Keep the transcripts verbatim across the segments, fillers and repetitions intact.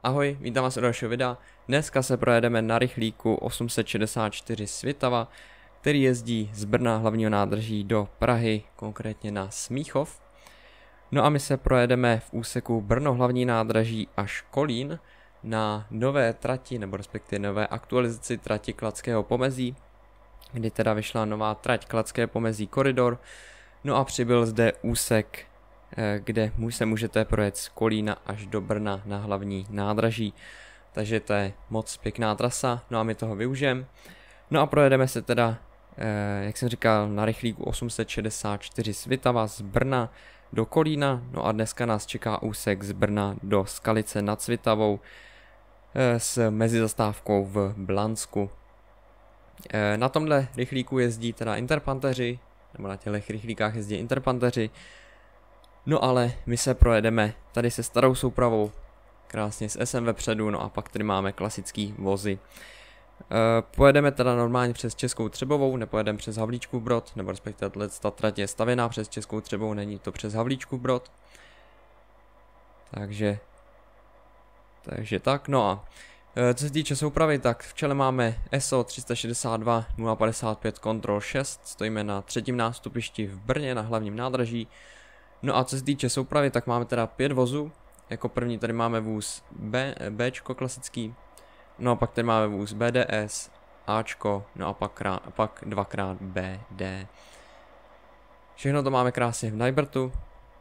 Ahoj, vítám vás u dalšího videa. Dneska se projedeme na rychlíku osm set šedesát čtyři Svitava, který jezdí z Brna hlavního nádraží do Prahy, konkrétně na Smíchov. No a my se projedeme v úseku Brno hlavní nádraží až Kolín na nové trati, nebo respektive nové aktualizaci trati Kladského pomezí, kdy teda vyšla nová trať Kladské pomezí koridor. No a přibyl zde úsek, kde se můžete projet z Kolína až do Brna na hlavní nádraží. Takže to je moc pěkná trasa, no a my toho využijeme. No a projedeme se teda, jak jsem říkal, na rychlíku osm set šedesát čtyři Svitava z Brna do Kolína. No a dneska nás čeká úsek z Brna do Skalice nad Svitavou s mezizastávkou v Blansku. Na tomhle rychlíku jezdí teda interpanteři, nebo na těchto rychlíkách jezdí interpanteři. No ale my se projedeme tady se starou soupravou, krásně s S M vepředu, no a pak tady máme klasický vozy. E, pojedeme teda normálně přes Českou Třebovou, nepojedeme přes Havlíčkův Brod, nebo respektive ta trať je stavěná přes Českou Třebovou, není to přes Havlíčkův Brod. Takže, takže tak, no a e, co se týče soupravy, tak v čele máme S O tři sta šedesát dva nula padesát pět Control šest, stojíme na třetím nástupišti v Brně na hlavním nádraží. No a co se týče soupravy, tak máme teda pět vozů. Jako první tady máme vůz B, Bčko klasický. No a pak tady máme vůz B D S, Ačko, no a pak, krát, pak dvakrát B D. Všechno to máme krásně v Najbrtu.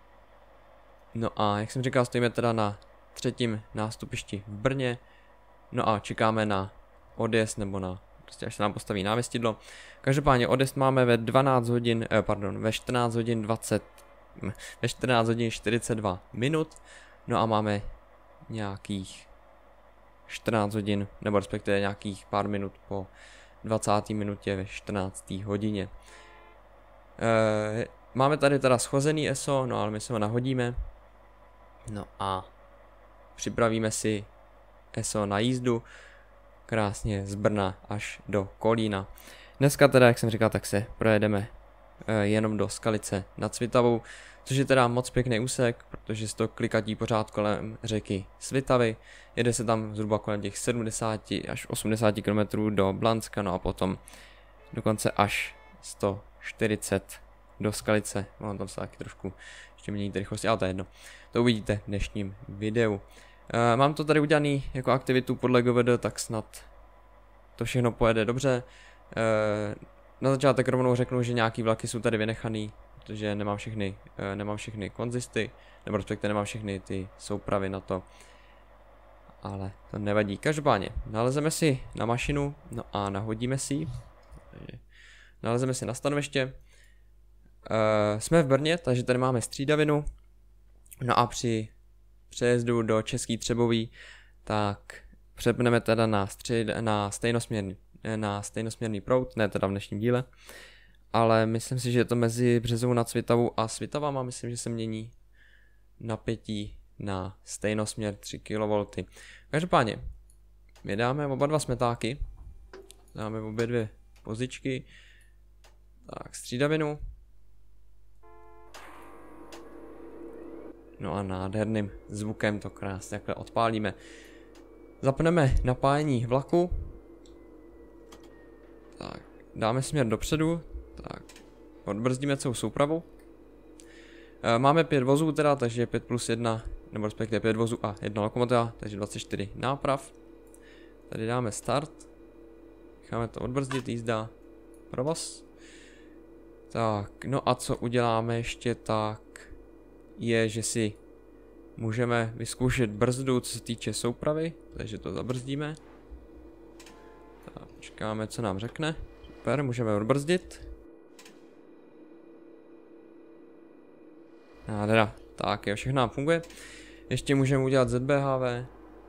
No a jak jsem říkal, stojíme teda na třetím nástupišti v Brně. No a čekáme na odjezd, nebo na, prostě až se nám postaví návěstidlo. Každopádně odjezd máme ve dvanáct hodin, eh, pardon, ve čtrnáct hodin dvacet ve čtrnáct hodin čtyřicet dva minut, no a máme nějakých čtrnáct hodin, nebo respektive nějakých pár minut po dvacáté minutě ve čtrnácté hodině. E, máme tady teda schozený S O, no ale my se ho nahodíme, no a připravíme si S O na jízdu, krásně z Brna až do Kolína. Dneska teda, jak jsem říkal, tak se projedeme jenom do Skalice nad Svitavou, což je teda moc pěkný úsek, protože se to klikatí pořád kolem řeky Svitavy, jede se tam zhruba kolem těch sedmdesát až osmdesát kilometrů do Blanska, no a potom dokonce až sto čtyřicet do Skalice, mám tam se taky trošku ještě mění rychlosti, ale to je jedno, to uvidíte v dnešním videu. E, mám to tady udělaný jako aktivitu podle G V D, tak snad to všechno pojede dobře. E, Na začátek rovnou řeknu, že nějaký vlaky jsou tady vynechaný, protože nemám všechny, uh, nemám všechny konzisty, nebo respektive nemám všechny ty soupravy na to, ale to nevadí. Každopádně, nalezeme si na mašinu, no a nahodíme si ji, nalezeme si na stanoviště, uh, jsme v Brně, takže tady máme střídavinu, no a při přejezdu do České Třebový, tak přepneme teda na, střed, na stejnosměrný na stejnosměrný proud, ne teda v dnešním díle, ale myslím si, že je to mezi Březovou nad Svitavou a Svitavama, myslím, že se mění napětí na stejnosměr tři kilovolty. Každopádně, my dáme oba dva smetáky, dáme obě dvě pozičky, tak střídavinu, no a nádherným zvukem to krásně takhle odpálíme. Zapneme napájení vlaku, tak, dáme směr dopředu, tak, odbrzdíme celou soupravu. E, máme pět vozů teda, takže pět plus jedna, nebo respektive pět vozů a jedna lokomotiva, takže dvacet čtyři náprav. Tady dáme start, necháme to odbrzdit, jízda, provoz. Tak, no a co uděláme ještě tak, je, že si můžeme vyzkoušet brzdu, co se týče soupravy, takže to zabrzdíme. Tak, počkáme, co nám řekne. Super, můžeme odbrzdit. Nádhera. Tak jo, všechno nám funguje. Ještě můžeme udělat Z B H V.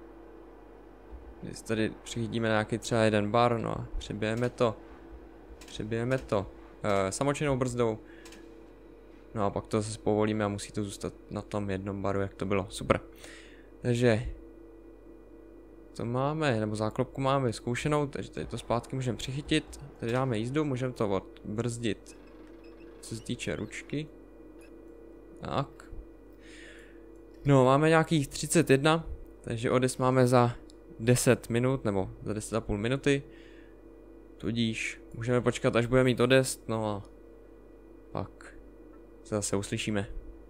Když tady přichytíme nějaký třeba jeden bar, no a přibijeme to. Přibijeme to e, samočinnou brzdou. No a pak to zase povolíme a musí to zůstat na tom jednom baru, jak to bylo. Super. Takže to máme, nebo záklopku máme vyzkoušenou, takže tady to zpátky můžeme přichytit. Tady dáme jízdu, můžeme to odbrzdit, co se týče ručky. Tak. No, máme nějakých třicet jedna Takže odjezd máme za deset minut, nebo za deset a půl minuty. Tudíž můžeme počkat, až budeme mít odjezd, no a pak se zase uslyšíme.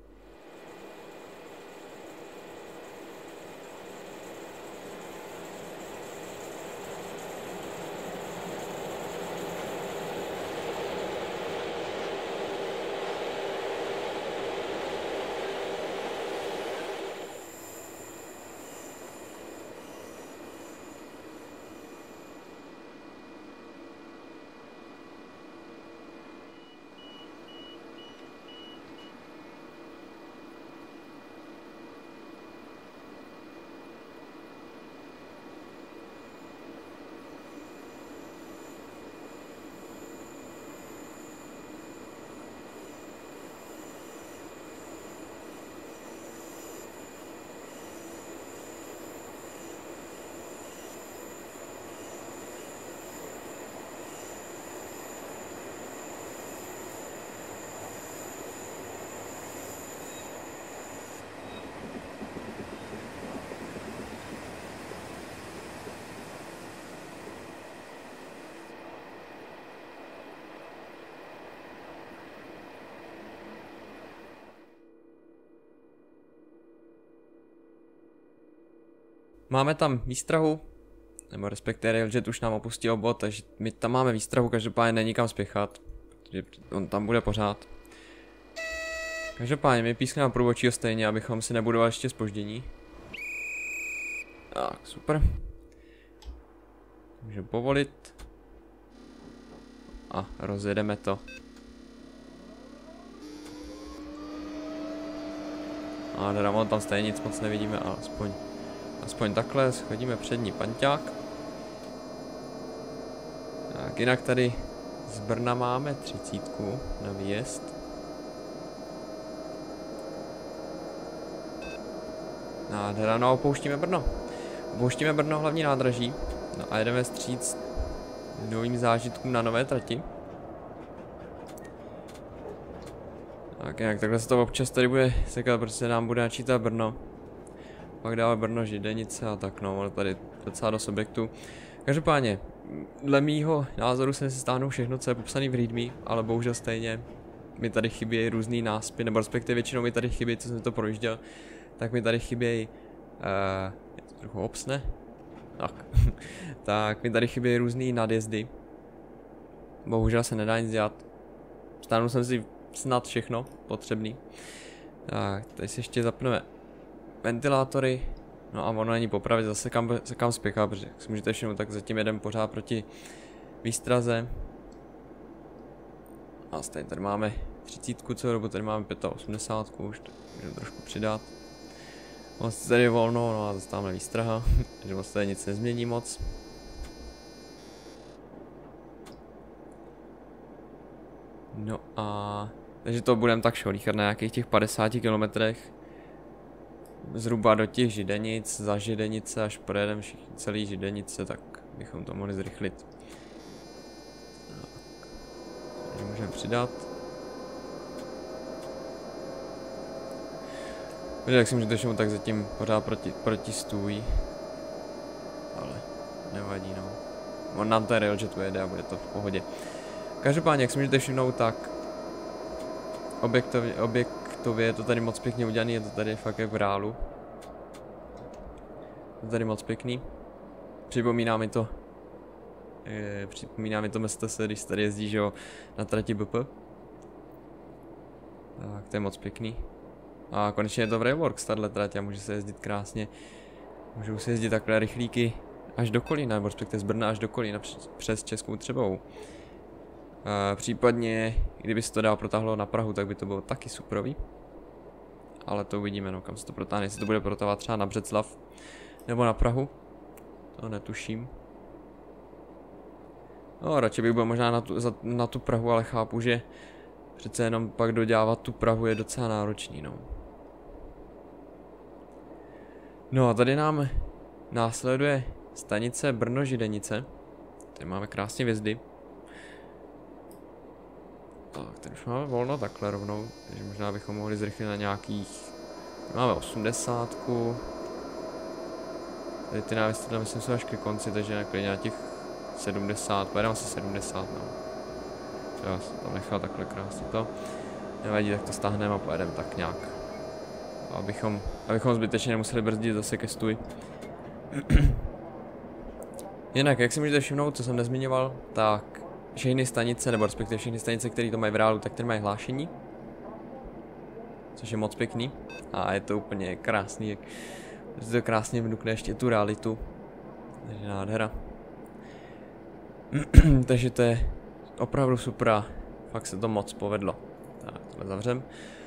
Máme tam výstrahu, nebo respektive Railjet už nám opustil bod, takže my tam máme výstrahu, každopádně není kam spěchat, protože on tam bude pořád. Každopádně my pískneme průvodčího stejně, abychom si nebudovali ještě zpoždění. Tak, super. Můžeme povolit. A rozjedeme to. A teda on tam stejně nic moc nevidíme, ale aspoň, aspoň takhle schodíme přední panťák. Tak, jinak tady z Brna máme třicítku na výjezd. Nádhera, no a opouštíme Brno. Opouštíme Brno hlavní nádraží. No a jedeme vstříc novým zážitkům na nové trati. Tak jinak takhle se to občas tady bude sekat, protože nám bude načítat Brno. Pak dále Brno, Židenice a tak no, ale tady docela dost objektů. Každopádně, dle mýho názoru se nestáhnou všechno, co je popsané v readme, ale bohužel stejně mi tady chybějí různý náspy, nebo respektive většinou mi tady chybějí, co jsem to projížděl, tak mi tady chybějí, uh, je to trochu obsne, tak, tak mi tady chybějí různý nadjezdy. Bohužel se nedá nic dělat. Stáhnul jsem si snad všechno potřebný. Tak, tady si ještě zapneme ventilátory. No a ono není popravit zase kam, kam spěchá, protože jak si můžete všimnout, tak zatím jedem pořád proti výstraze. A stejně tady máme třicítku celou dobu, tady máme osmdesátku, už to můžeme trošku přidat. Moc tady je volno, no a zase tamhle výstraha, takže moc tady nic nezmění moc. No a takže to budeme tak šolíchat na nějakých těch padesáti kilometrech. Zhruba do těch Židenic, za Židenice, až projedeme celý Židenice, tak bychom to mohli zrychlit. Takže můžeme přidat. Takže jak si můžete všimnout, tak zatím pořád proti, proti stůj. Ale nevadí, no. On nám ten Railjet ujede a bude to v pohodě. Každopádně, jak si můžete všimnout, tak objektově, objektově je to tady moc pěkně udělaný, je to tady fakt jak v reálu. Je to tady moc pěkný. Připomíná mi to, je, připomíná mi to město se, když tady jezdí, že jo, na trati B P. Tak, to je moc pěkný. A konečně je to v Railworks, tahle trať, a může se jezdit krásně. Můžou se jezdit takhle rychlíky až do Kolína, nebo respektive z Brna až do Kolína přes Českou Třebovou. Uh, případně, kdyby se to dál protáhlo na Prahu, tak by to bylo taky superový. Ale to uvidíme, no, kam se to protáhne, jestli to bude protávat třeba na Břeclav nebo na Prahu. To netuším. No, radši bych byl možná na tu, za, na tu Prahu, ale chápu, že přece jenom pak dodělávat tu Prahu je docela náročný, no. No a tady nám následuje stanice Brno-Židenice. Tady máme krásně hvězdy. Tak, tady už máme volno takhle rovnou, takže možná bychom mohli zrychlit na nějakých... Máme osmdesátku. Tady ty návěsty tam myslím jsou až ke konci, takže naklidně na těch sedmdesát, pojedeme asi sedmdesát, no. Jo, jsem tam nechal takhle krásně to. Nevadí, tak to stáhneme a pojedeme tak nějak. Abychom, abychom zbytečně nemuseli brzdit zase ke stůj. Jinak, jak si můžete všimnout, co jsem nezmiňoval, tak všechny stanice, nebo respektive všechny stanice, které to mají v reálu, tak ty mají hlášení. Což je moc pěkný. A je to úplně krásný, jak si to krásně vnukne ještě tu realitu. Takže nádhera. Takže to je opravdu super a fakt se to moc povedlo. Tak, tohle zavřem.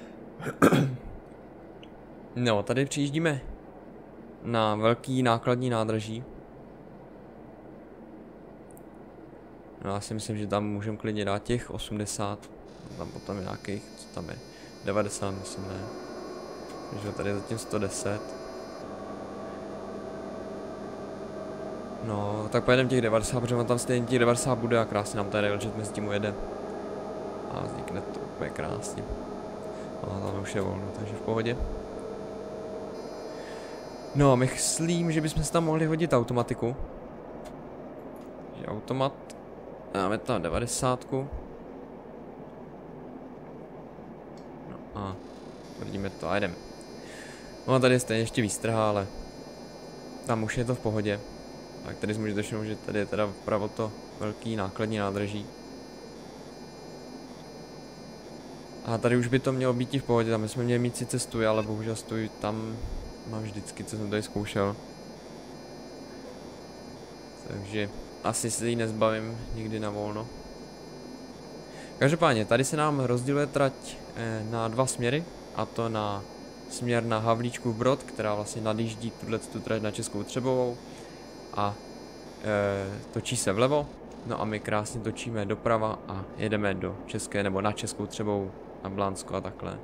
No, tady přijíždíme na velký nákladní nádraží. No, já si myslím, že tam můžeme klidně dát těch osmdesát. Tam potom nějakých, co tam je, devadesát, myslím, ne. Takže tady je zatím sto deset. No, tak pojedeme těch devadesát, protože tam stejně těch devadesát bude a krásně nám tady railjet mezi tím ujede. A vznikne to úplně krásně. No, tam už je volno, takže v pohodě. No, myslím, že bychom si tam mohli hodit automatiku. Takže automat. Dáme tam devadesátku. No a vidíme to a jdeme. No, tady je stejně ještě výstrha, ale tam už je to v pohodě. Tak tady si můžete všimnout, že tady je teda vpravo to velký nákladní nádraží. A tady už by to mělo být i v pohodě, tam jsme měli mít sice stůj, ale bohužel stůj tam mám vždycky, co jsem tady zkoušel. Takže asi se jí nezbavím nikdy na volno. Každopádně, tady se nám rozděluje trať eh, na dva směry, a to na směr na Havlíčkův Brod, která vlastně nadjíždí tuto trať na Českou Třebovou a e, točí se vlevo, no a my krásně točíme doprava a jedeme do České nebo na Českou Třebovou, na Blansko a takhle.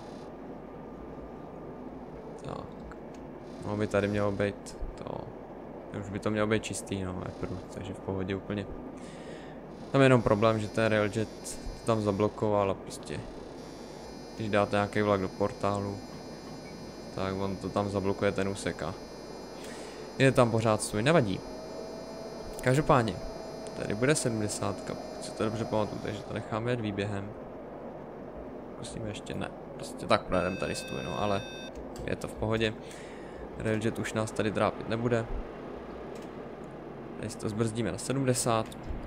Tak, no by tady mělo být to, už by to mělo být čistý, no, Apple, takže v pohodě úplně. Tam je jenom problém, že ten railjet to tam zablokoval a prostě, když dáte nějaký vlak do portálu, tak on to tam zablokuje ten úsek a je tam pořád stůj, nevadí. Každopádně, tady bude sedmdesát, pokud si to dobře pamatuju, takže to necháme jet výběhem. Musíme ještě ne, prostě tak projedeme tady stůj, no, ale je to v pohodě. Railjet už nás tady trápit nebude. Tady si to zbrzdíme na sedmdesát.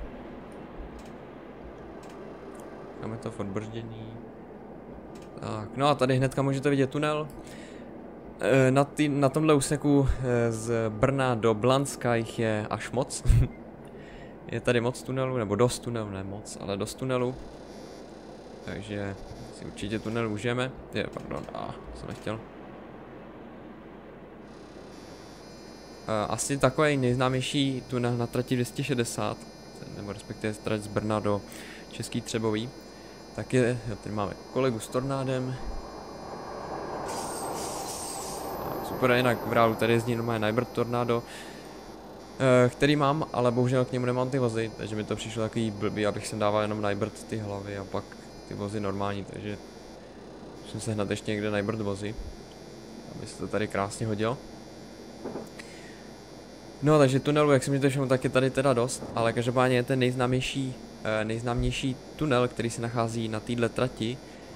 Máme to v odbrždění. Tak, no a tady hnedka můžete vidět tunel. Na, tý, na tomhle úseku z Brna do Blanska jich je až moc. Je tady moc tunelů, nebo dost tunelů, ne moc, ale dost tunelů. Takže si určitě tunel užijeme. Je, pardon, a jsem nechtěl. Asi takový nejznámější tunel na trati dvě stě šedesát, nebo respektive trať z Brna do Český Třebový. Tak je, tady máme kolegu s tornádem. Super, jinak v reálu tady jezdí normálně Nybird Tornado, který mám, ale bohužel k němu nemám ty vozy, takže mi to přišlo takový blbý, abych sem dával jenom Nybird ty hlavy a pak ty vozy normální, takže musím se hned ještě někde Nybird vozy, aby se to tady krásně hodilo. No, takže tunelu, jak jsem mi to všiml, tak je tady teda dost, ale každopádně je ten nejznámější, nejznámější tunel, který se nachází na této trati,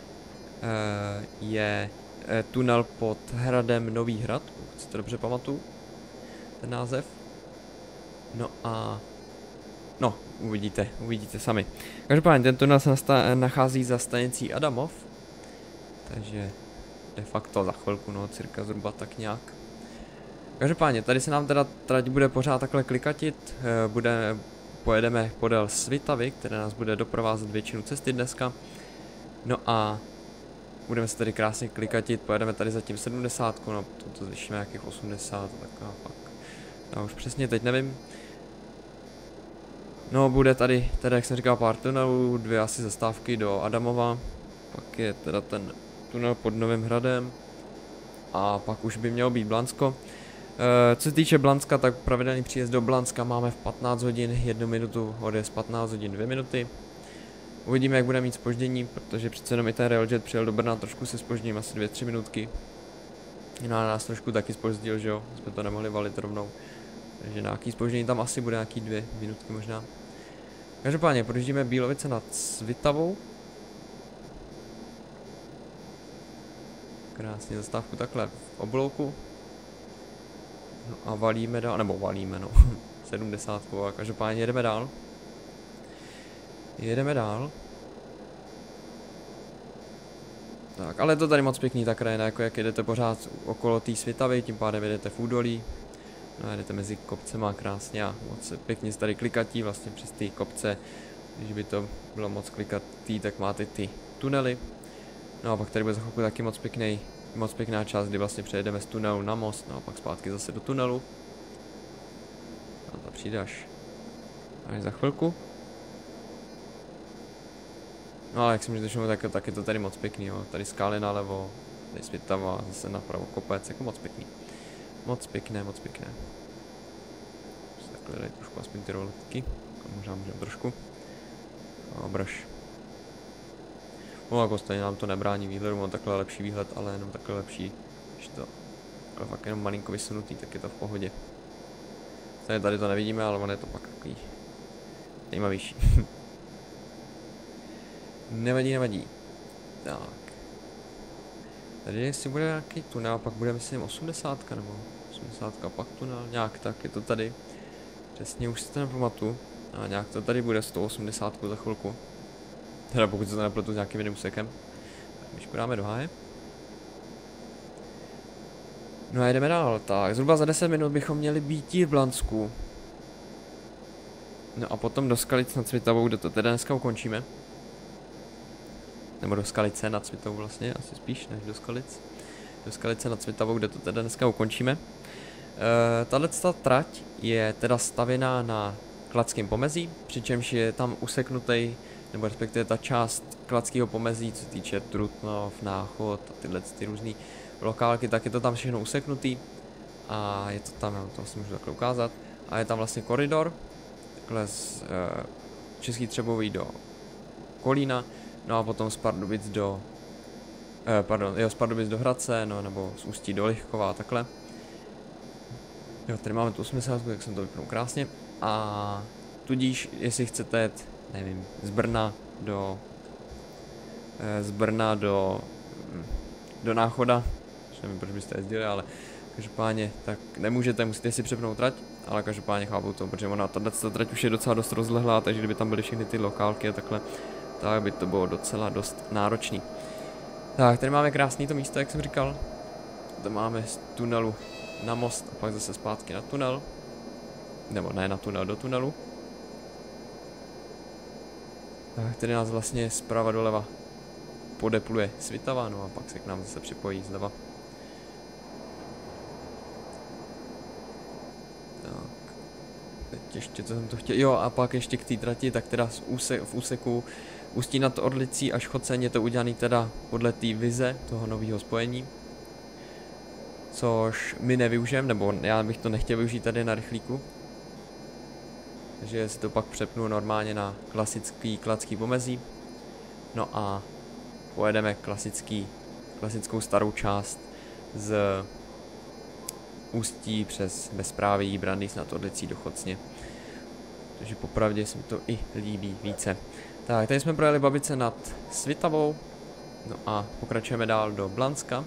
je tunel pod hradem Nový Hrad, pokud si to dobře pamatuju, ten název. No a... No, uvidíte, uvidíte sami. Každopádně ten tunel se nachází za stanicí Adamov, takže de facto za chvilku, no, cirka zhruba tak nějak. Každopádně, tady se nám teda trať bude pořád takhle klikatit, bude, pojedeme podél Svitavy, které nás bude doprovázet většinu cesty dneska. No a budeme se tady krásně klikatit, pojedeme tady zatím sedmdesát, no to zvýšíme nějakých osmdesát, tak a pak, já už přesně teď nevím. No bude tady, teda jak jsem říkal, pár tunelů, dvě asi zastávky do Adamova, pak je teda ten tunel pod Novým Hradem a pak už by mělo být Blansko. E, co se týče Blanska, tak pravidelný příjezd do Blanska máme v patnáct hodin, jednu minutu, odjezd patnáct hodin, dvě minuty. Uvidíme, jak bude mít zpoždění, protože přece jenom i ten railjet přijel do Brna trošku se zpožděním, asi dvě tři minutky. No, nás trošku taky zpozdil, že jo, jsme to nemohli valit rovnou. Takže nějaký zpoždění tam asi bude, nějaký dvě minutky možná. Každopádně projíždíme Bílovice nad Svitavou. Krásně zastávku takhle v oblouku. No a valíme dál, nebo valíme no, sedmdesátku a každopádně jedeme dál. Jedeme dál. Tak, ale je to tady moc pěkný ta krajina, jako jak jedete pořád okolo té Svitavy, tím pádem jedete v údolí. No, jedete mezi kopcema krásně a moc pěkně se tady klikatí vlastně přes ty kopce. Když by to bylo moc klikatý, tak máte ty tunely. No a pak tady bude za chvilku taky moc pěkný, moc pěkná část, kdy vlastně přejedeme z tunelu na most, no a pak zpátky zase do tunelu. A to přijde až, až za chvilku. No ale jak jsem říkal, tak, tak je to tady moc pěkný, jo. Tady skály nalevo, tady Svitava, zase napravo kopec, jako moc pěkný. Moc pěkné, moc pěkné. Takhle dají trošku aspoň ty roletky, možná můžeme trošku. A brž. No jako stejně nám to nebrání výhledu, mám takhle lepší výhled, ale jenom takhle lepší, když to ale fakt jenom malinko vysunutý, tak je to v pohodě. Tady, tady to nevidíme, ale on je to pak takový zajímavější. Nevadí, nevadí. Tak. Tady jestli bude nějaký tunel, pak bude myslím osmdesátka nebo osmdesátka, pak tunel, nějak tak je to tady. Přesně už si to nepamatuju. A nějak to tady bude sto osmdesát za chvilku. Teda pokud se to nepletu s nějakým jiným úsekem. Tak když podáme do háje. No a jdeme dál, tak zhruba za deset minut bychom měli být v Blansku. No a potom do Skalic nad Svitavou, kde to teda dneska ukončíme. Nebo do Skalice nad Svitavou vlastně, asi spíš než do Skalic. Do Skalice nad Svitavou, kde to teda dneska ukončíme. E, Tato trať je teda stavěná na Kladském pomezí, přičemž je tam useknutý, nebo respektive ta část Kladského pomezí, co se týče Trutnov, Náchod a tyhle ty různé lokálky, tak je to tam všechno useknutý. A je to tam, já to asi můžu takhle ukázat. A je tam vlastně koridor, takhle z e, Český Třebový do Kolína, no a potom z Pardubic do, eh, pardon, jo, z Pardubic do Hradce, no nebo z Ústí do Lichkova a takhle. Jo, tady máme tu osmdesát, jak jsem to vypnul krásně. A tudíž, jestli chcete jet, nevím, z Brna do, eh, z Brna do, do Náchoda, nevím, proč byste jezdili, ale každopádně, tak nemůžete, musíte si přepnout trať, ale každopádně chápu to, protože ona tato trať už je docela dost rozlehlá, takže kdyby tam byly všechny ty lokálky a takhle, tak by to bylo docela dost náročný. Tak, tady máme krásný to místo, jak jsem říkal. Tady máme z tunelu na most a pak zase zpátky na tunel. Nebo ne na tunel, do tunelu. Tak, tady nás vlastně zprava doleva podepluje Svitava, no a pak se k nám zase připojí zleva. Tak. Teď ještě, co jsem to chtěl, jo a pak ještě k té trati, tak teda z úse, v úseku Ústí nad Orlicí až Choceň je to udělaný teda podle té vize toho nového spojení. Což my nevyužijeme, nebo já bych to nechtěl využít tady na rychlíku. Takže si to pak přepnu normálně na klasický Kladský pomezí. No a pojedeme klasický, klasickou starou část z Ústí přes Bezpráví, Brandýs nad Orlicí do Chocně. Takže popravdě se mi to i líbí více. Tak, tady jsme projeli Babice nad Svitavou. No a pokračujeme dál do Blanska.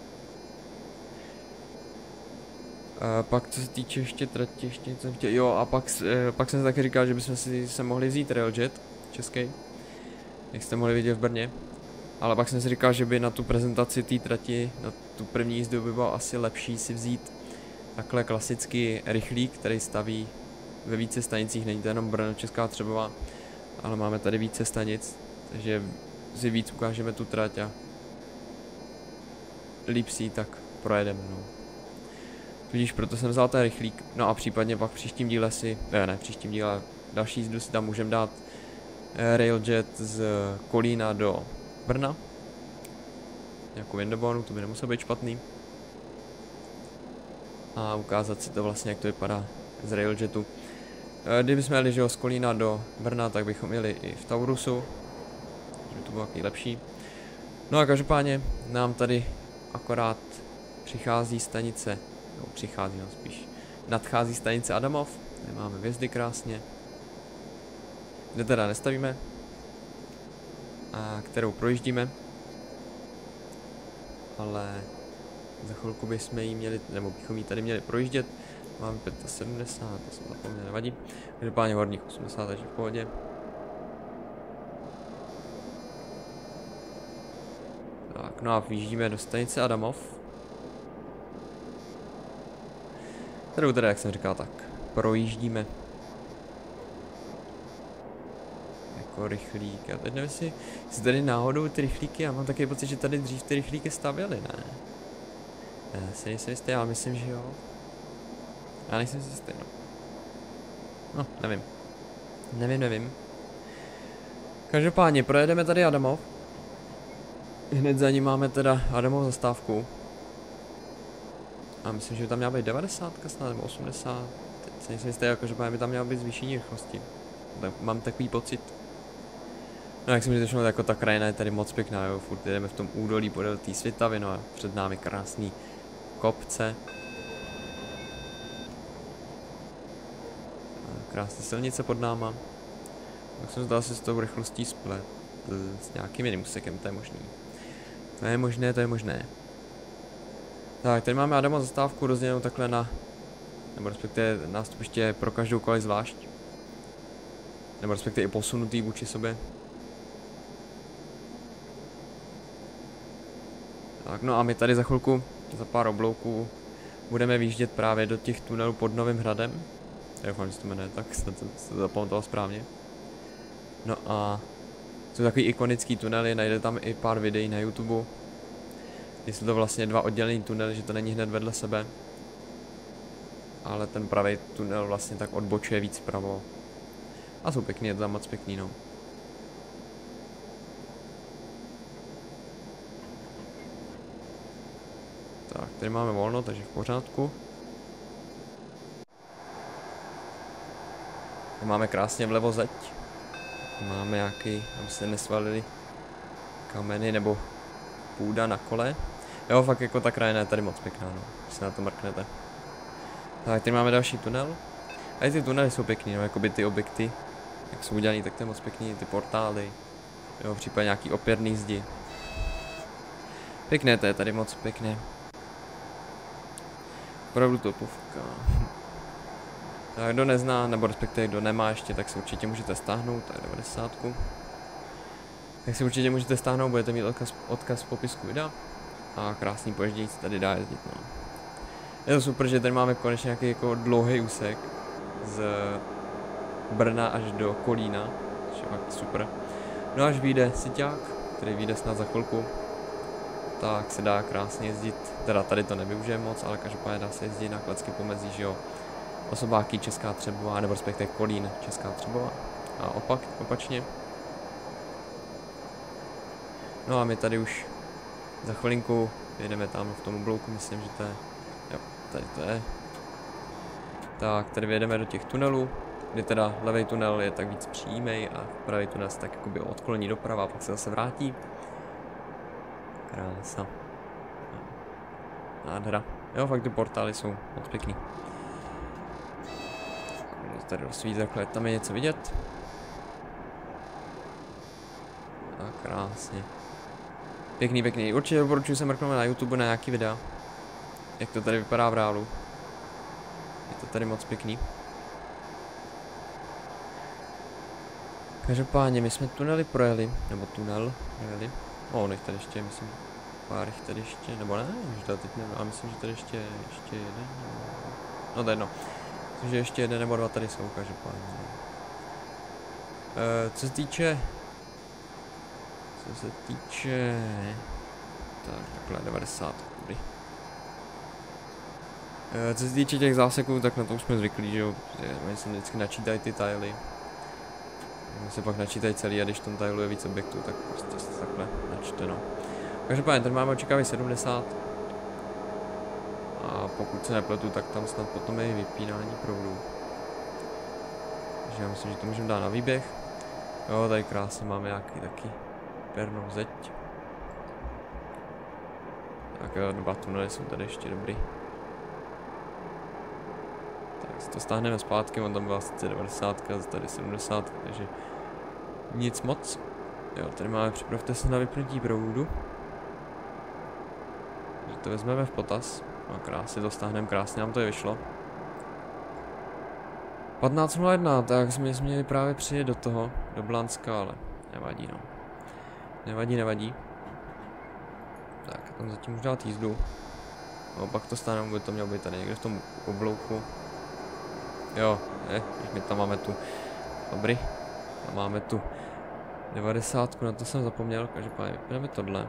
E, pak co se týče ještě trati, ještě něco jsem chtěl, jo a pak, e, pak jsem se taky říkal, že bychom si se mohli vzít Railjet český, jak jste mohli vidět v Brně. Ale pak jsem si říkal, že by na tu prezentaci té trati, na tu první jízdu by bylo asi lepší si vzít takhle klasický rychlík, který staví ve více stanicích, není to jenom Brno, Česká Třebová, ale máme tady více stanic, takže si víc ukážeme tu trať a líp si tak projedeme, no. Tudíž proto jsem vzal ten rychlík, no a případně pak v příštím díle si, ne, ne, v příštím díle, další jízdu si tam můžeme dát eh, Railjet z Kolína do Brna. Nějakou windobonu, to by nemuselo být špatný. A ukázat si to vlastně, jak to vypadá z Railjetu. Kdybychom jeli, že z Kolína do Brna, tak bychom jeli i v Taurusu, že by to bylo taky lepší. No a každopádně nám tady akorát přichází stanice, no přichází, no spíš, nadchází stanice Adamov, tady máme hvězdy krásně, kde teda nestavíme, a kterou projíždíme, ale za chvilku bychom ji měli, nebo bychom ji tady měli projíždět. Máme sedmdesát pět, to jsem zapomněl, nevadí. Každopádně horních osmdesát, takže v pohodě. Tak, no a vyjíždíme do stanice Adamov. Kterou teda, jak jsem říkal, tak projíždíme. Jako rychlík. Já teď nevím, jestli tady náhodou ty rychlíky, já mám takový pocit, že tady dřív ty rychlíky stavěli, ne? Já si nejsem jistý, já myslím, že jo. Já nejsem si jistý, no. No, nevím. Nevím, nevím. Každopádně, projedeme tady Adamov. Hned za ním máme teda Adamov zastávku. A myslím, že by tam měla být devadesát snad, nebo osmdesát. Teď si nejsem jistý, jako, že by tam měla být zvýšení rychlosti. Tak mám takový pocit. No jak jsem říkal, jako ta krajina je tady moc pěkná, jo. Furt jdeme v tom údolí podél té Svitavy, no a před námi krásný kopce. Krásné silnice pod náma. Tak jsem zdal si s tou rychlostí splet s nějakým jiným úsekem, to je možný. To je možné, to je možné. Tak, tady máme Adamov zastávku rozdělenou takhle na, nebo respektive nástupiště pro každou kolej zvlášť. Nebo respektive i posunutý vůči sobě. Tak, no a my tady za chvilku, za pár oblouků, budeme výjíždět právě do těch tunelů pod Novým Hradem. Já doufám, že se to jmenuje, tak jsem to zapamatoval správně. No a jsou takový ikonický tunely, najde tam i pár videí na YouTube. Jsou to vlastně dva oddělený tunely, že to není hned vedle sebe. Ale ten pravý tunel vlastně tak odbočuje víc vpravo. A jsou pěkný, je to tam moc pěkný, no. Tak, tady máme volno, takže v pořádku. Tady máme krásně vlevo zeď. Máme nějaký, aby se nesvalili kameny nebo půda na kole. Jo, fakt jako ta krajina je tady moc pěkná, no, když se na to mrknete. Tak, tady máme další tunel. A ty tunely jsou pěkný, no, jakoby ty objekty, jak jsou udělaný, tak to je moc pěkný, ty portály. Jo, v případě nějaký opěrný zdi. Pěkné to je tady, moc pěkné. Opravdu topovka. Tak, kdo nezná, nebo respektive kdo nemá ještě, tak si určitě můžete stáhnout, tak devadesát. Tak si určitě můžete stáhnout, budete mít odkaz, odkaz v popisku videa. A krásný poježdění se tady dá jezdit, no. Je to super, že tady máme konečně nějaký jako dlouhý úsek z Brna až do Kolína, což je fakt super. No až vyjde Siťák, který vyjde snad za chvilku, tak se dá krásně jezdit, teda tady to nevyužije moc, ale každopádně dá se jezdit na Klecky pomezí, že jo. Osobáky Česká Třebová, nebo respektive Kolín Česká Třebová a opak, opačně. No a my tady už za chvilinku jedeme tam v tom oblouku, myslím, že to je, jo, tady to je. Tak, tady vyjedeme do těch tunelů, kdy teda levý tunel je tak víc přímý a pravý tunel se tak jakoby odkloní doprava a pak se zase vrátí. Krása. Nádhera. Jo, fakt ty portály jsou moc pěkný. Tady rozsvítí takhle, tam je něco vidět. Tak krásně. Pěkný, pěkný. Určitě doporučuji se mrknout na YouTube na nějaký videa. Jak to tady vypadá v reálu. Je to tady moc pěkný. Každopádně my jsme tunely projeli, nebo tunel projeli. O, nech tady ještě, myslím, pár jich tady ještě, nebo ne, že to teď nevím, a myslím, že tady ještě, ještě jeden, no to je jedno. Myslím, že ještě jeden nebo dva tady jsou, každopádně. E, co se týče, co se týče, tak takhle devadesát, dobrý. E, co se týče těch záseků, tak na to už jsme zvyklí, že jo, oni se vždycky načítají ty tajly. Oni se pak načítají celý a když v tom tajlu je víc objektů, tak prostě se takhle načte, no. Každopádně, tady máme očekávají sedmdesát. A pokud se nepletu, tak tam snad potom je vypínání proudu. Takže já myslím, že to můžeme dát na výběh. Jo, tady krásně máme nějaký taky pernou zeď. Tak jo, dva tunely jsou tady ještě dobrý. Tak si to stáhneme zpátky, on tam byla sice devadesát, tady sedmdesát, takže nic moc. Jo, tady máme, připravte se na vypnutí proudu. Takže to vezmeme v potaz. No krásně to stáhneme, krásně nám to je vyšlo. patnáct nula jedna, tak jsme měli právě přijet do toho, do Blanska, ale nevadí no. Nevadí, nevadí. Tak, tam zatím už dát jízdu. No, pak to stáhneme, by to mělo být tady někde v tom oblouku. Jo, je, my tam máme tu, dobrý, tam máme tu devadesát, na to jsem zapomněl, každopádně vypneme tohle.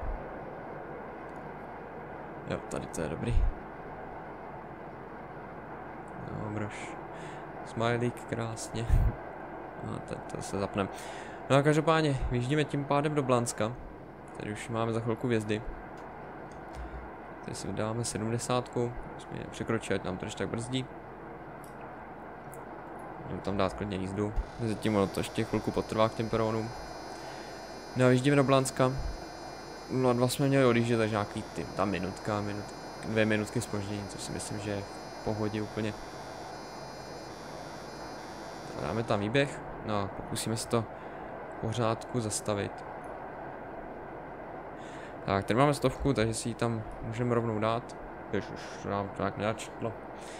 Jo, tady to je dobrý. Dobroš. Smajlík, krásně. No, tady to se zapneme. No a každopádně, vyjíždíme tím pádem do Blanska. Tady už máme za chvilku vjezdy. Tady si vydáme sedmdesátku, musíme překročit, ať nám to ještě tak brzdí. Můžeme tam dát klidně jízdu. Zatím ono to ještě chvilku potrvá k těm peronům. No a vyjíždíme do Blanska. nula dva jsme měli odjíždět, takže nějaký ty, ta minutka, minut, dvě minutky zpoždění, což si myslím, že je v pohodě úplně. Dáme tam výběh, no a pokusíme se to v pořádku zastavit. Tak, tady máme stovku, takže si ji tam můžeme rovnou dát. Jež už nám to tak nenačetlo.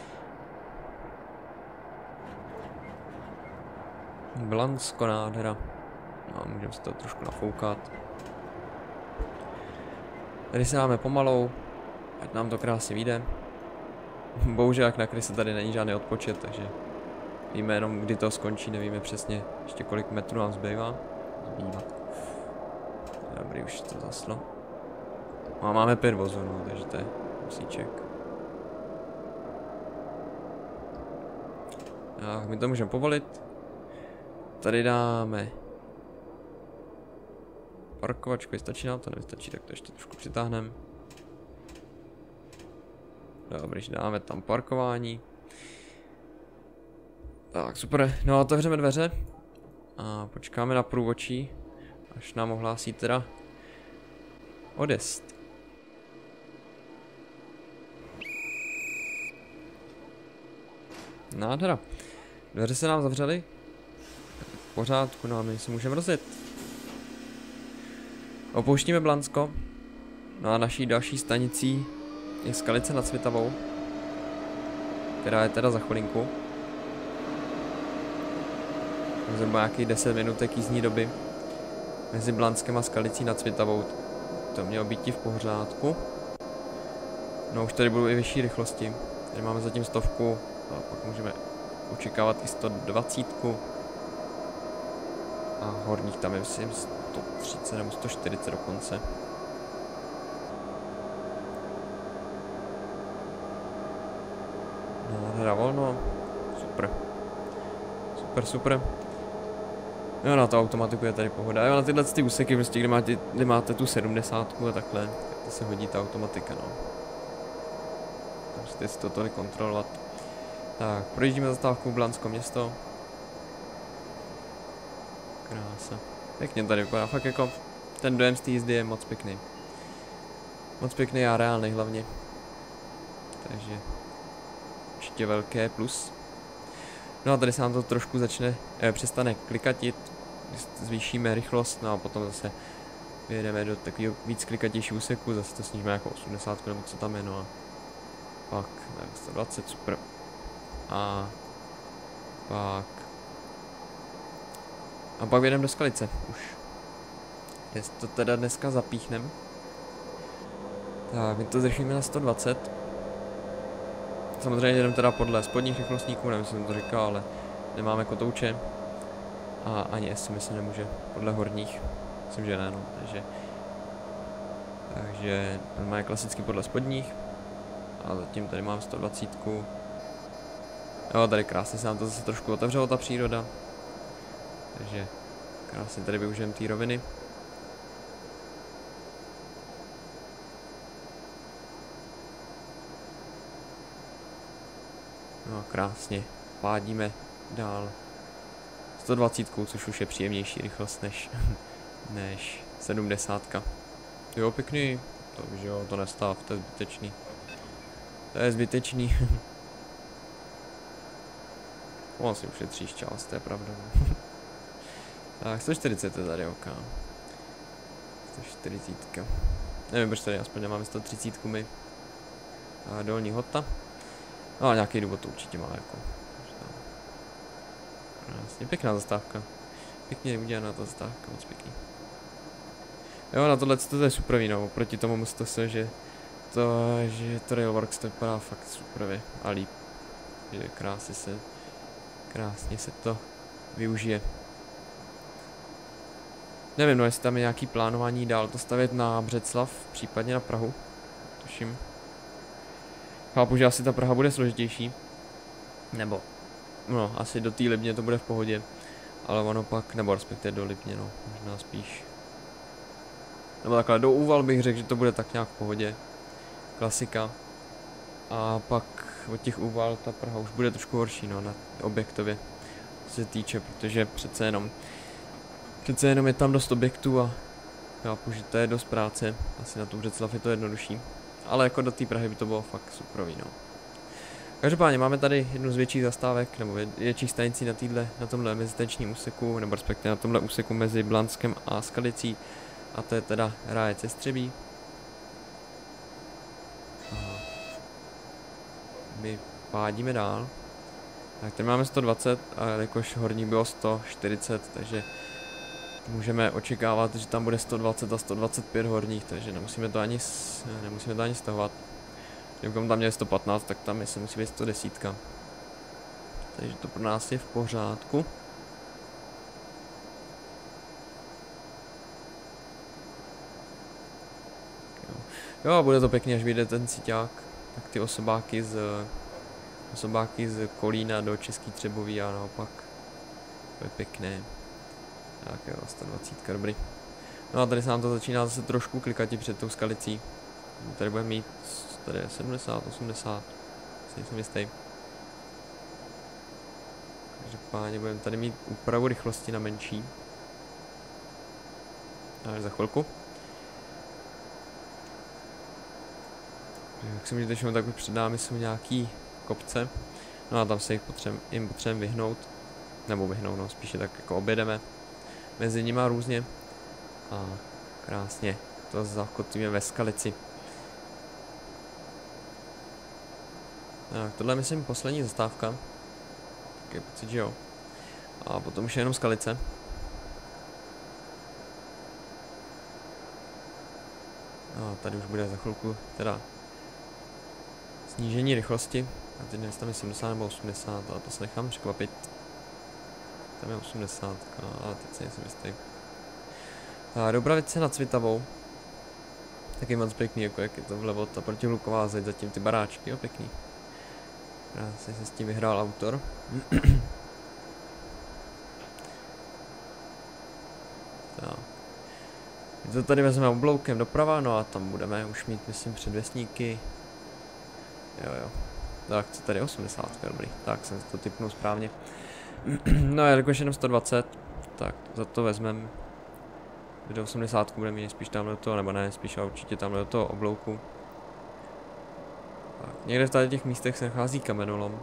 Blansko, nádhera. No, můžeme si to trošku nafoukat. Tady se dáme pomalou, ať nám to krásně vyjde. Bohužel jak na kryse tady není žádný odpočet, takže víme jenom kdy to skončí, nevíme přesně ještě kolik metrů nám zbývá. Zbývá. Dobrý, už to zaslo. A máme pět vozů, no, takže to je musíček. Tak, my to můžeme povolit. Tady dáme parkovačku, stačí nám to, nevystačí, tak to ještě trošku přitáhneme. Dobrý, že dáme tam parkování. Tak, super, no a otevřeme dveře. A počkáme na průvodčí, až nám ohlásí teda odjezd. Nádhera. Dveře se nám zavřely. V pořádku, no a my se můžeme rozjet. Opouštíme Blansko. No a naší další stanicí je Skalice nad Svitavou, která je teda za chvilinku. Zhruba nějakých deset minutek jízdní doby mezi Blanskem a Skalicí nad Svitavou. To mělo být i v pořádku. No už tady budou i vyšší rychlosti. Tady máme zatím stovku a pak můžeme očekávat i sto dvacet. A horních tam je myslím sto třicet nebo sto čtyřicet dokonce. No, hra volno. Super. Super, super. Jo, na to automatiku je tady pohoda. Jo, na tyhle ty úseky, prostě, kde máte, kde máte tu sedmdesátku a takhle, tak to se hodí ta automatika, no. Musíte si to tady kontrolovat. Tak, projíždíme zastávku Blansko město. Krása. Pěkně tady vypadá, fakt jako ten dojem z té jízdy je moc pěkný. Moc pěkný a reálný hlavně. Takže určitě velké plus. No a tady se nám to trošku začne, eh, přestane klikatit, zvýšíme rychlost, no a potom zase vyjedeme do takového víc klikatějšího úseku, zase to snížíme jako osmdesát nebo co tam je, no a pak, ne, sto dvacet, super. A pak A pak vyjedeme do Skalice už. Jestli to teda dneska zapíchnem. Tak, my to zrychlíme na sto dvacet. Samozřejmě jdeme teda podle spodních rychlostníků, nevím, jestli jsem to říkal, ale nemáme kotouče. A ani S myslím nemůže podle horních. Myslím, že ne, no, takže... Takže máme klasicky podle spodních. A zatím tady mám sto dvacet. Jo, tady krásně se nám to zase trošku otevřelo, ta příroda. Takže krásně tady využijeme té roviny. No a krásně pádíme dál sto dvacet, což už je příjemnější rychlost než, než sedmdesát. Jo, pěkný, To už jo, to nestav, to je zbytečný. To je zbytečný. On si ušetříš čas, to je pravda. Tak, sto čtyřicet je tady, ok. sto čtyřicet. Nevím, proč tady aspoň nemáme sto třicet my. A dolní hota. No a nějaký důvod to určitě má, jako. Vlastně pěkná zastávka. Pěkně udělaná ta zastávka, moc pěkný. Jo, na tohle to je super víno, proti tomu musíte se, že to, že Trailworks to vypadá fakt super a líp. Že krásně se, krásně se to využije. Nevím, no jestli tam je nějaký plánování dál to stavět na Břeclav, případně na Prahu. Tuším. Chápu, že asi ta Praha bude složitější. Nebo, no, asi do té Libně to bude v pohodě. Ale ono pak, nebo respektive do Libně, no, možná spíš. Nebo takhle, do Úval bych řekl, že to bude tak nějak v pohodě. Klasika. A pak od těch Úval ta Praha už bude trošku horší, no, na objektově. Co se týče, protože přece jenom Přece jenom je tam dost objektů a chápu, že to je dost práce. Asi na tu Břeclav je to jednodušší. Ale jako do té Prahy by to bylo fakt super, no. Každopádně máme tady jednu z větších zastávek, nebo větších stanicí na, týhle, na tomhle mezistenčním úseku, nebo respektive na tomhle úseku mezi Blanskem a Skalicí. A to je teda Rájec Jestřebí. A my pádíme dál. Tak tady máme sto dvacet, a jakož horní bylo sto čtyřicet, takže můžeme očekávat, že tam bude sto dvacet a sto dvacet pět horních, takže nemusíme to ani, nemusíme to ani stahovat. Kdybychom tam měli sto patnáct, tak tam se musí být sto deset. Takže to pro nás je v pořádku. Jo, a bude to pěkně, až vyjde ten síťák, tak ty osobáky z, osobáky z Kolína do Český Třebový a naopak. To je pěkné. Tak jo, sto dvacet, dobrý. No a tady se nám to začíná zase trošku klikat i před tou Skalicí. Tady budeme mít, tady je sedmdesát, osmdesát, si nejsem jistý. Takže páně, budeme tady mít úpravu rychlosti na menší. Ale za chvilku. Jak si můžete všimnout, tak už před námi jsou nějaký kopce. No a tam se jich potřebujeme jim potřebujeme vyhnout. Nebo vyhnout, no spíše tak jako objedeme mezi nimi různě. A krásně to zakotvíme ve Skalici. Tak, tohle je myslím poslední zastávka. Tak je pocit, že jo. A potom už je jenom Skalice. A tady už bude za chvilku teda snížení rychlosti. A teď nevím, tam je sedmdesát nebo osmdesát, ale to se nechám překvapit. Tam je osmdesát, ale teď se nejsem jistý. A dopravit se nad Svitavou. Taky moc pěkný, jako jak je to vlevo, ta protihluková zeď, zatím ty baráčky, jo, pěkný. Krásně se s tím vyhrál autor. Tak. My to tady vezmeme obloukem doprava, no a tam budeme už mít, myslím, předvěstníky. Jo, jo. Tak, co tady osmdesát, dobrý. Tak, jsem to tipnul správně. No, jakož jenom sto dvacet, tak za to vezmeme. Do osmdesát budeme mít spíš tamhle do toho, nebo ne, spíš a určitě tamhle do toho oblouku. Tak, někde v tady těch místech se nachází kamenolom.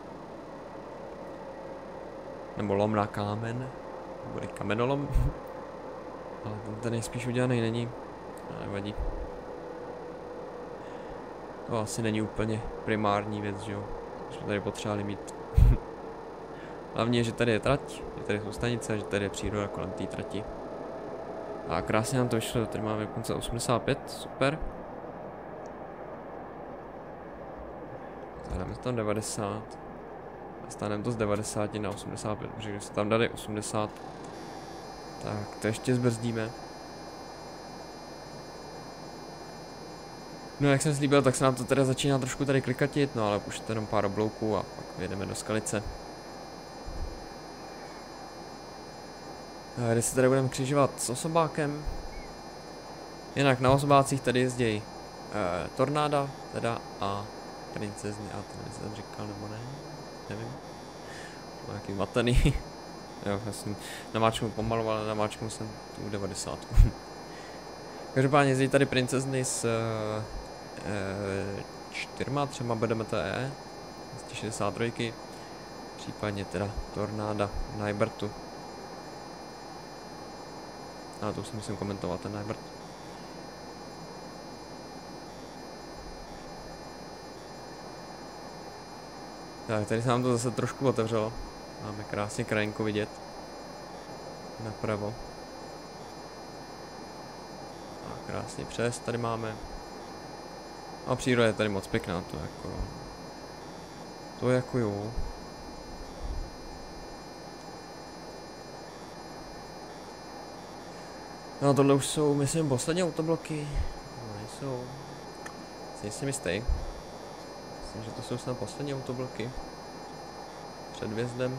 Nebo lom na kámen. Bude kamenolom. Ale ten tady spíš udělaný není. A nevadí. To asi není úplně primární věc, že jo. Jsme tady potřebovali mít. Hlavně, že tady je trať, že tady jsou stanice a že tady je příroda kolem té trati. A krásně nám to vyšlo, tady máme dokonce osmdesát pět, super. Zahrajeme tam devadesát. Staneme to z devadesáti na osmdesát pět, protože když se tam dali osmdesát, tak to ještě zbrzdíme. No jak jsem slíbil, tak se nám to teda začíná trošku tady klikatit, no ale už to jenom pár oblouků a pak vyjedeme do Skalice. Kde se tady budeme křižovat s osobákem. Jinak na osobácích tady jezdí eh, Tornáda teda a princezní, a to jsem říkal nebo ne, nevím. Nějaký matený. Jo, já jsem namáčknul pomalu, ale namáčknul jsem tu devadesátku. Každopádně jezdí tady princezny s uh, uh, čtyřma, třema B D M T E, dvě šedesát tři, případně teda Tornáda Najbertu. A to už si musím komentovat, ten Najbert. Tak, tady se nám to zase trošku otevřelo. Máme krásně krajinku vidět. Napravo. A krásně přes tady máme. A příroda je tady moc pěkná, to jako... To jako jo. No tohle už jsou, myslím, poslední autobloky. No, nejsou. Nejsem jistý. Myslím, že to jsou snad poslední autobloky. Před vjezdem.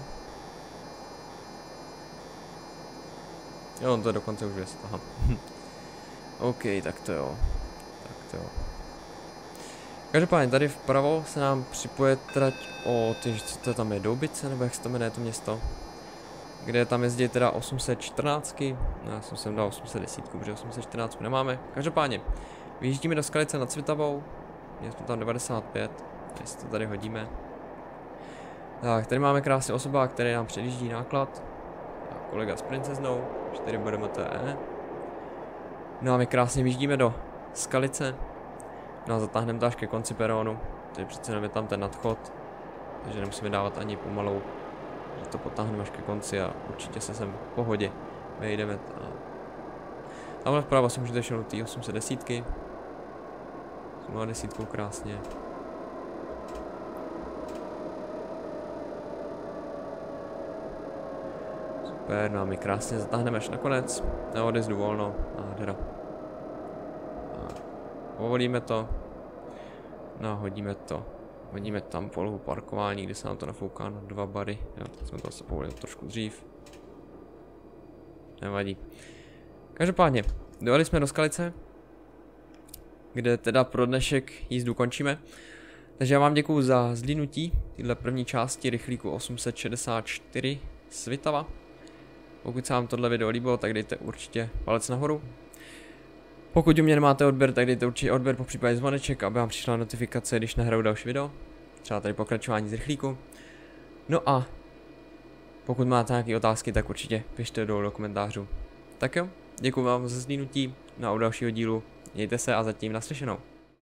Jo, to je dokonce už vjezd, aha. OK, tak to jo. Tak to jo. Každopádně tady vpravo se nám připoje trať o ty, co to tam je, Doubice, nebo jak se to jmenuje to město. Kde tam jezdí teda osm set čtrnáct, já jsem sem dal osm set deset, protože osm set čtrnáct nemáme. Každopádně, vyjíždíme do Skalice nad Svitavou, je jsme tam devadesát pět, jestli to tady hodíme. Tak, tady máme krásný osobák, který nám předjíždí náklad. A kolega s princeznou, čtyři B D M T E. No a my krásně vyjíždíme do Skalice. No a zatáhneme to až ke konci peronu, takže přece jenom je tam ten nadchod, takže nemusíme dávat ani pomalou, že to potáhneme až ke konci a určitě se sem v pohodě vejdeme. A tamhle vpravo si můžete všimnout ty osm set deset. S nula desítkou krásně. Super, no a my krásně zatáhneme až nakonec. Na odjezdu volno, nádhera. Povolíme to. No a hodíme to. Hodíme tam polohu parkování, kde se nám to nafouká na dva bary. Jo, tak jsme to asi povolili trošku dřív. Nevadí. Každopádně, dojeli jsme do Skalice, kde teda pro dnešek jízdu končíme. Takže já vám děkuju za zhlídnutí téhle první části rychlíku osm set šedesát čtyři Svitava. Pokud se vám tohle video líbilo, tak dejte určitě palec nahoru. Pokud u mě nemáte odběr, tak dejte určitě odběr, popřípadě zvoneček, aby vám přišla notifikace, když nahraju další video. Třeba tady pokračování z rychlíku. No a pokud máte nějaké otázky, tak určitě pište dolů do komentářů. Tak jo, děkuji vám za zhlídnutí na u dalšího dílu. Mějte se a zatím naslyšenou.